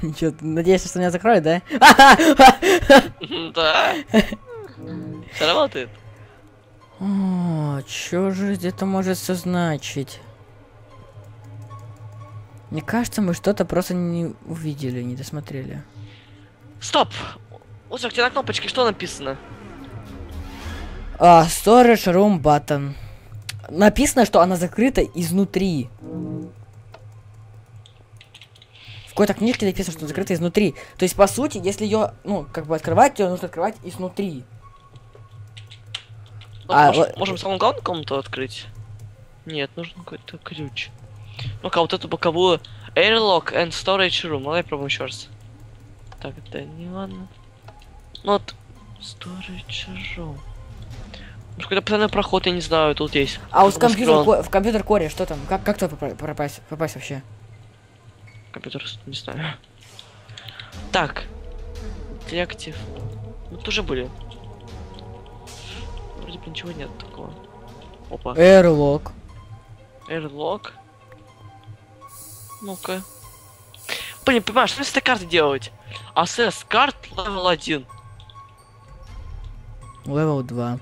Чё, надеешься, что меня закроют, да? Да. Все работает. О, чё же это может все значить? Мне кажется, мы что-то просто не увидели, не досмотрели. Стоп! Вот где на кнопочке что написано? Storage room button. Написано, что она закрыта изнутри. В какой-то книжке написано, что закрыта изнутри. То есть, по сути, если ее, ну, как бы открывать, ее нужно открывать изнутри. Можем самую главную комнату открыть? Нет, нужен какой-то ключ. Ну-ка, вот эту боковую. Airlock and storage room. Давай пробуем еще раз. Так, это не ладно. Ну вот. Storage room. Может, какой-то постоянный проход, я не знаю, тут есть. А вот в компьютер коре что там? Как туда попасть вообще? Компьютер, не знаю. Так. Коллектив. Мы тоже были. Вроде бы ничего нет такого. Опа. Airlock. Airlock. Ну-ка. Блин, понимаешь, что с этой карты делать? Access карт level 1. Level 2.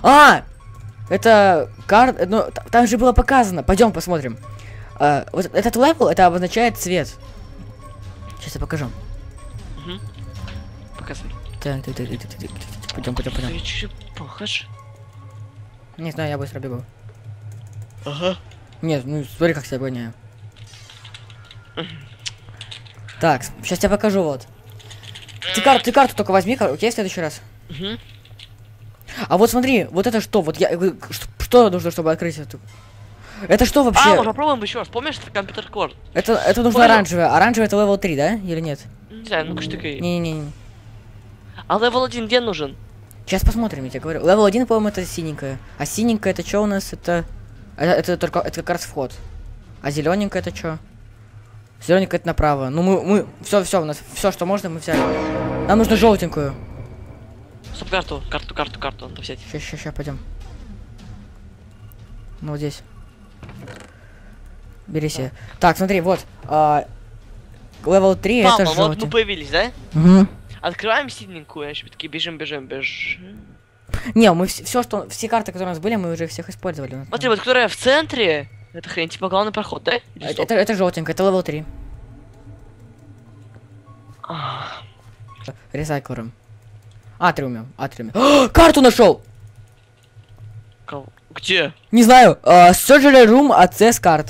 Это карта. Ну, там же было показано. Пойдем посмотрим. Вот этот левел, это обозначает цвет. Сейчас я покажу. Угу. Показывай. Так. Пойдем. Ты чуть похож. Не знаю, я быстро бегу. Ага. Нет, ну смотри, как себя гоняю. Так, сейчас я покажу, вот. Ты карту только возьми, окей, в следующий раз. Угу. А вот смотри, вот это что? Вот что нужно, чтобы открыть эту? Это что вообще? Может, попробуем еще раз. Помнишь, это компьютер кор? Это нужно оранжевое. Оранжевое это level 3, да? Или нет? Не знаю, ну-ка штыкай. Не. А level 1 где нужен? Сейчас посмотрим, я тебе говорю. Level 1, по-моему, это синенькая. А синенькая это что у нас? Это только это как раз вход. А зелененькая это что? Зелененькая это направо. Ну мы все у нас все, что можно, мы взяли. Нам нужно желтенькую. Стоп, карту надо взять. Сейчас, пойдем. Ну вот здесь. Бери себе. Так, смотри, вот. Level 3 Мама, это вот желтый. мы появились, да? Угу. Открываем синенькую, значит, такие бежим. Не, мы все карты, которые у нас были, мы уже всех использовали. Смотри, вот которая в центре, это хрень, типа главный проход, да? Это желтенькая, это level 3. Ресайклером. Атриумом. Карту нашел! Где? Не знаю. Surgery Room Access карт.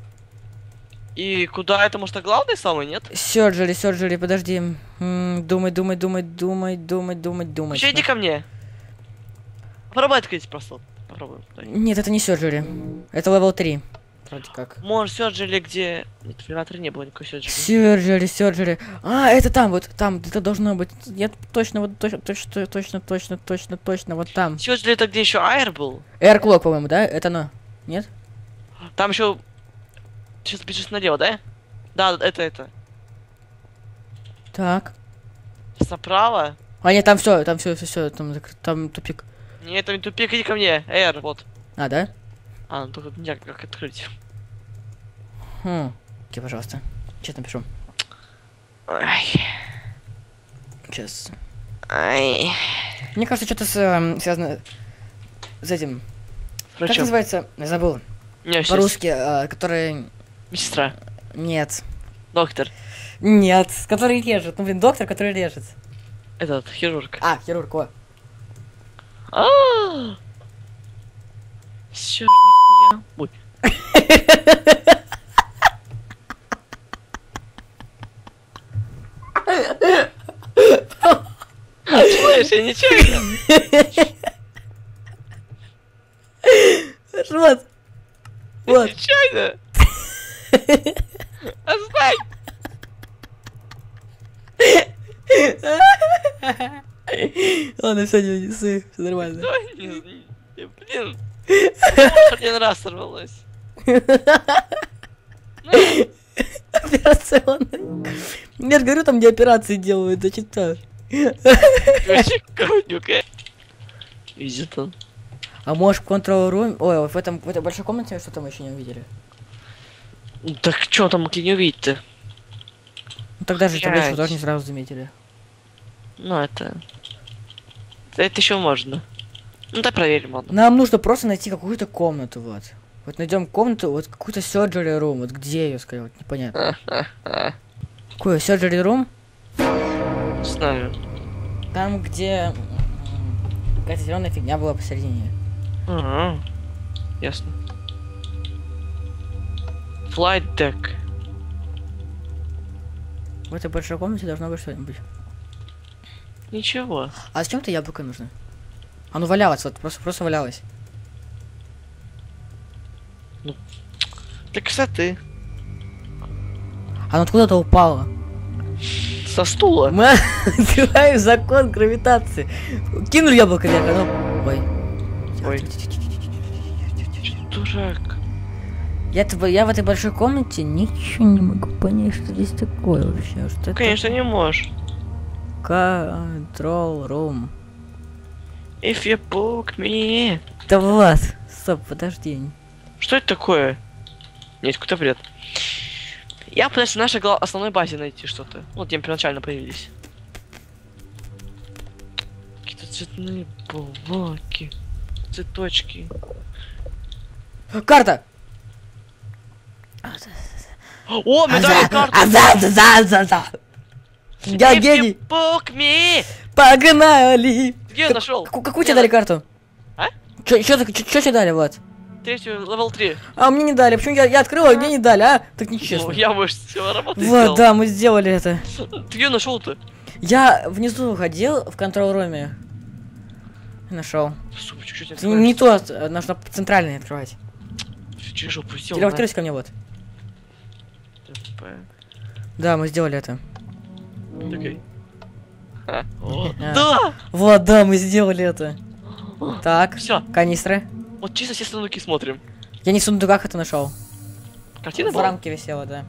И куда это, может, главный самый, нет? Surgery, подожди. Думай. Вообще, иди ко мне. Попробуй открыть просто. Попробуем. Нет, это не Surgery. Это level 3. Вроде как. Может, Surgery, где... Нет, в Elevator не было никакой Surgery. Surgery. Это там, вот там. Это должно быть. Я точно, вот точно, вот там. Surgery это где еще Air был? Air Clock, по-моему, да? Это оно? Нет? Там еще... Сейчас бежишь налево, да? Да, это. Так. Сейчас направо. Нет, там все, там тупик. Нет, там не тупик, иди ко мне. Air, вот. Да? Ну только нельзя как открыть. Окей, пожалуйста. Сейчас напишу. Ай. Сейчас. Ай. Мне кажется, что-то связано с этим. Как Врачом. называется? Я забыл. По-русски, который... Медсестра. Нет. Доктор. Нет, который режет. Ну, блин, доктор, который режет. Этот, хирург. Хирург, о. Всё, нихуя. Ой. Слышь, я нечаянно. Вот. Вот. Нечаянно. Оставь. Ладно, все, не несы, все нормально. Блин. Один раз сорвалось. Операционный. Я же говорю, там где операции делают, зачитаю. Видит он. А может в control room? Ой, в этой большой комнате что-то мы еще не увидели. Так что там не увидеть-то? Ну тогда же табличку Блядь. тоже не сразу заметили. Ну, это... Это еще можно. Ну, да проверим, ладно. Нам нужно просто найти какую-то комнату, вот. Вот найдем комнату, вот какую-то surgery room. Вот где ее, скорее, вот непонятно. Какой surgery room? Не знаю. Там, где какая-то зеленая фигня была посередине. Ага. Ясно. Flight deck. В этой большой комнате должно быть что-нибудь. Ничего. А зачем-то яблоко нужно? Оно валялось, вот просто валялось. Так, кстати, Оно откуда-то упало. со стула. Мы открываем закон гравитации. Кинули яблоко вверх, оно... Ой. Ой. Дурак. Я в этой большой комнате ничего не могу понять, что здесь такое вообще. Что это? Конечно, не можешь. Control room. If you book me. Да вот. Стоп, подожди. Что это такое? Нет, какой-то бред. Я пытаюсь на нашей основной базе найти что-то. Вот где мы первоначально появились. Какие-то цветные блоки. Цветочки. Карта! О, мне дали карту! Я If гений! you book me. Погнали! Где я нашел? Какую тебе дали карту? А? Чё тебе дали, Влад? Третью, level 3. А мне не дали. Почему я открыл, а мне не дали, а? Так нечестно. Ну, я, может, все работу Вот, сделал. да, мы сделали это. Ты где нашел-то? Я внизу ходил в контрол-руме. Нашел. Сука, чуть-чуть Не то, нужно центральный открывать. Через жопу сел. Телепортируйся ко мне, вот. Да, мы сделали это. Окей. А. Да! Вот, да, мы сделали это. Так, Все, канистры. вот чисто все сундуки смотрим. Я не в сундуках это нашел. Картина В была? рамке висела, да.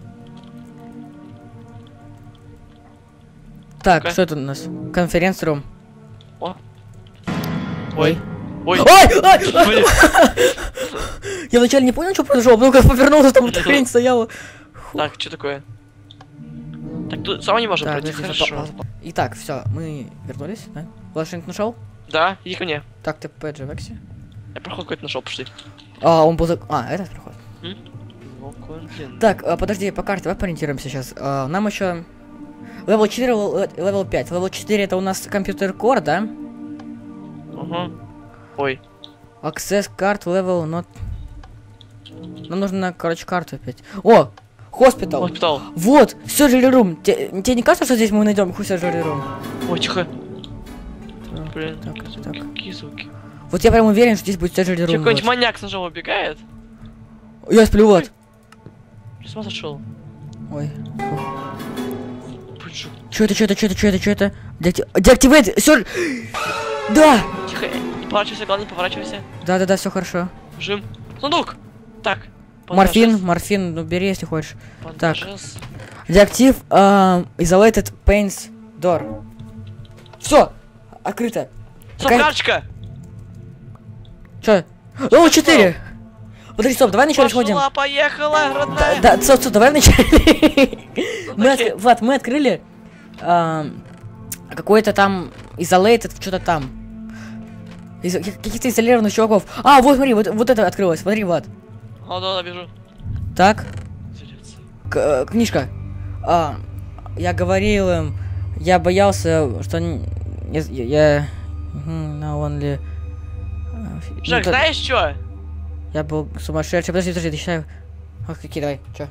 Так, Ну-ка. что это у нас? Конференц-рум. О. Ой. Ой. Ой! Блин. Я вначале не понял, что произошло, но как повернулся, там эта хрень стояла. Так, что такое? Так, тут сама не можем Так, пройти, подожди, хорошо. Итак, все, мы вернулись, да? Влад что-нибудь нашел? Да, иди ко мне. Так, ты Пэджи Векси. Я проход какой-то нашел, пошли. А, он был за... А, этот проход. Ну, какой он длинный. Так, подожди, по карте, давай пориентируемся сейчас. Нам еще... Левел 4, левел 5. Левел 4 это у нас компьютер Core, да? Ага. Ой. Access card level not... Нам нужно, короче, карту опять. О! Хоспитал! Хоспитал. Вот! Surgery room! Тебе не кажется, что здесь мы найдем surgery room? Ой, тихо. Блин, так, так. какие звуки. Вот я прям уверен, что здесь будет surgery Че, room. какой-нибудь Вот. маньяк с ножом убегает? Я сплю, вот. С ума сошел. Ой. Пуджу. Что это? Deactivate! Да! Тихо, не поворачивайся, главное, не поворачивайся. Да, все хорошо. Жим. Сундук! Так. Морфин, ну бери, если хочешь. Так. Пандажес. Deactive isolated panes door. Все! Открыто. Стоп, Какая- карточка! Чё? О, 4! Подожди, стоп, давай вначале сходим. Пошла, поехала, родная! Да, стоп, давай вначале. Окей. Влад, мы открыли какой-то там isolated, что-то там. Каких-то изолированных чуваков. А, вот смотри, вот это открылось. Смотри, Влад. О, да, бежу. Так, Изоляция. книжка. Я говорил им, я боялся, что я на only. Жак, знаешь что? Я был сумасшедший. Подожди, ты считай. Какие, давай, чё?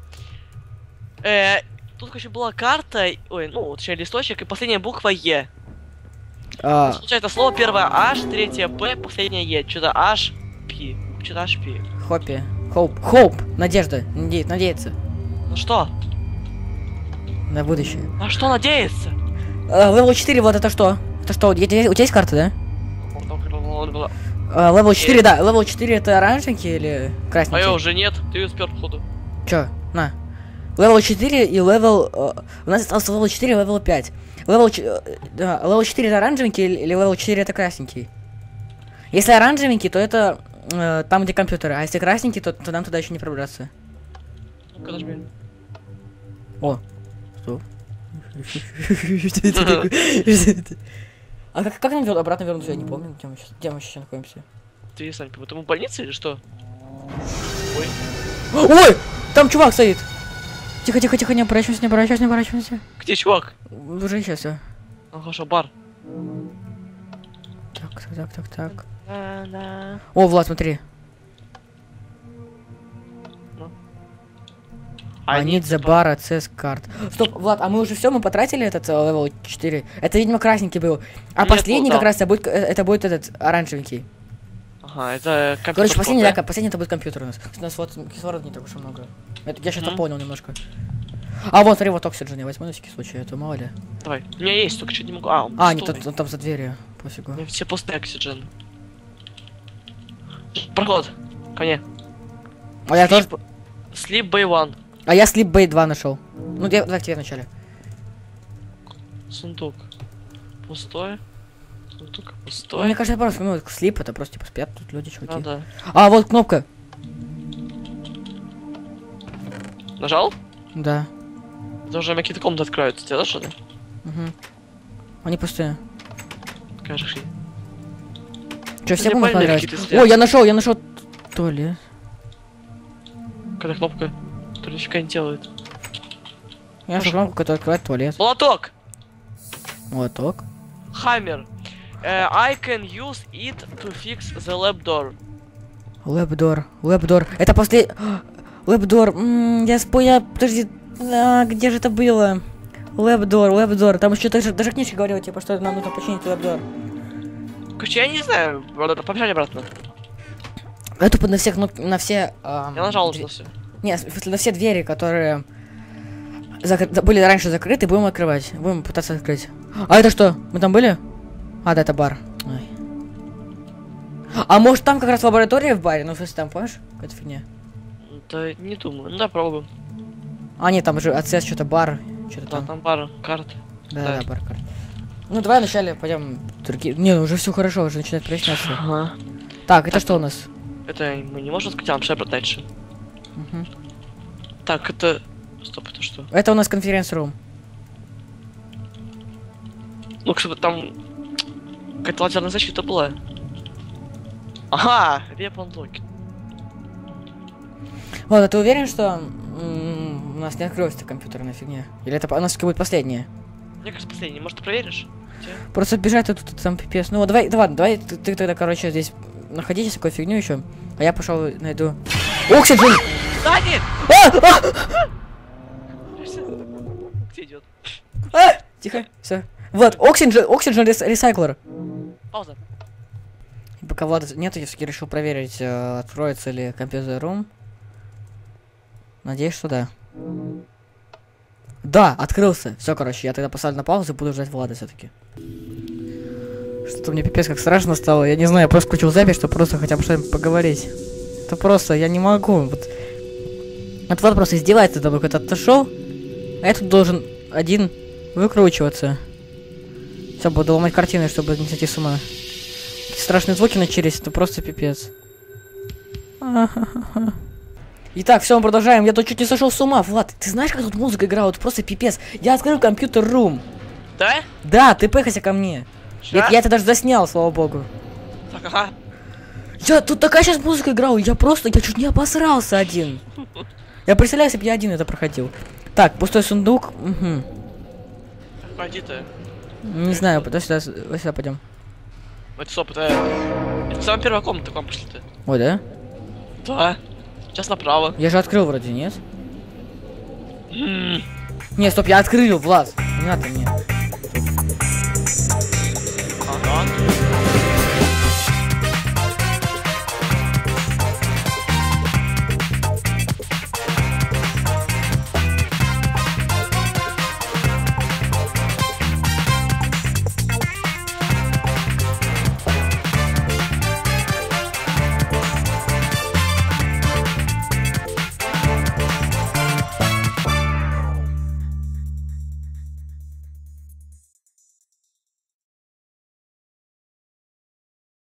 Тут, короче, была карта, ой, ну, точнее, листочек, и последняя буква Е. А, Случается слово первое H, третье П, последнее Е. Что-то H, P. Что-то H, P. Хоппи. Хоуп. Надежда. Надеяться. Ну что? На будущее. На что надеяться? Левел 4, вот это что? Это что? У тебя есть карта, да? Левел 4, да. Левел 4 это оранжевенький или красненький? А я уже нет, ты ее спер, походу. Чё? На. Левел 4 и левел... у нас остался левел 4 и левел 5. Левел 4 это оранжевенький или левел 4 это красненький? Если оранжевенький, то это там, где компьютеры. А если красненький, то нам туда еще не пробраться. Ну-ка, нажми. О. Стоп. Что это такое? Что это? А как нам обратно вернуться? Я не помню, где мы сейчас находимся. Ты сам не помню, там в больнице или что? Ой. Ой! Там чувак стоит! Тихо, тихо, тихо, не оборачивайся, не оборачивайся, не оборачивайся. Где чувак? Уже сейчас все. Ну хорошо, бар. Так. Да. О, Влад, смотри. I need the bar access card. Стоп, Влад, а мы уже все, мы потратили этот левел 4. Это, видимо, красненький был. А Нет, последний ну, как раз это будет этот оранжевенький. Ага, это компьютер. Короче, последний, да, последний это будет компьютер у нас. У нас вот кислорода не так уж и много. Это, я сейчас понял немножко. А вот, смотри, вот Oxygen я возьму на всякий случай, это мало ли. Давай. У меня есть, только что не могу. А, он нет, пустой. он там за дверью. Пофигу. У меня все пустые оксиджен. Проход. Ко мне. А я тоже. Sleep Bay One. А я Sleep Bay 2 нашел. Ну, давай к тебе вначале. Сундук. Пустой. Сундук Ну, пустой. мне кажется, просто, ну, Sleep это просто типа спят тут люди, чуваки. Ну, да. А, вот кнопка. Нажал? Да. Даже какие-то комнаты откроются. Тебе тоже, да? Угу. Они пустые. Кажешь. Че, все мне комнаты поняли, понравились? какие-то стоят. О, я нашел туалет. Какая кнопка? Которая нифига не делает. Я нашел кнопку, которая открывает туалет. Молоток! Молоток. Хаммер. I can use it to fix the lab door. Лэбдор. Это после... Лэбдор. Я... Подожди. Где же это было? Лэбдор. Там еще даже книжка говорила, типа, что нам нужно починить лэбдор. Короче, я не знаю. Побежали обратно. Это на всех... На все... Я нажал уже на все. Нет, на все двери, которые... были раньше закрыты, будем открывать. Будем пытаться открыть. А это что? Мы там были? А, да, это бар. Ой. А может там как раз лаборатория в баре? Ну, в смысле, там, помнишь? Какая-то фигня. Да не думаю. Ну да, пробуем. А, нет, там же АЦС, что-то бар. Что-то Да, там. там бар, карта. Да, бар, карта. Ну, давай вначале пойдем другие. Не, ну уже все хорошо, уже начинает проясняться. Ага. Так, это что у нас? Это мы не можем сказать, а нам шепот дальше. Угу. Так, это... Стоп, это что? Это у нас конференц-рум. Ну, кстати, там... Какая-то лазерная защита была. Ага! Weapon Lock. Вот, а ты уверен, что у нас не откроется компьютерная фигня? Или это у нас будет последняя? Мне кажется, последний. Может, ты проверишь? Просто бежать тут там пипец. Ну, давай, ты тогда, короче, здесь находитесь такой фигню еще. А я пошел найду. Oxygen! Да, нет! Где идет? Тихо, все. Вот, Oxygen Recycler. Пауза. И пока Влада нету, я все-таки решил проверить, откроется ли компьютер-рум. Надеюсь, что да. Да, открылся. Все, короче, я тогда поставлю на паузу и буду ждать Влада все-таки. Что-то мне пипец как страшно стало. Я не знаю, я просто включил запись, чтобы просто хотя бы что-нибудь поговорить. Это просто, я не могу. Вот Влад просто издевается тобой, когда ты отошел. А я тут должен один выкручиваться. Все, буду ломать картины, чтобы не сойти с ума. Такие страшные звуки начались, это просто пипец. Итак, все, мы продолжаем. Я тут чуть не сошел с ума. Влад, ты знаешь, как тут музыка играла? Вот просто пипец. Я открыл компьютер-рум. Да? Да, ты пыхайся ко мне. Я это даже заснял, слава богу. Так, ага. Тут такая сейчас музыка играла, я чуть не обосрался один. Я представляю, если бы я один это проходил. Так, пустой сундук. Угу. Пойди ты. Не знаю, давай сюда пойдем. Это стоп, это самая первая комната, к вам пошли ты. Ой, да? Да. Сейчас направо. Я же открыл вроде, нет? Не, стоп, я открыл, Влад. Не надо мне.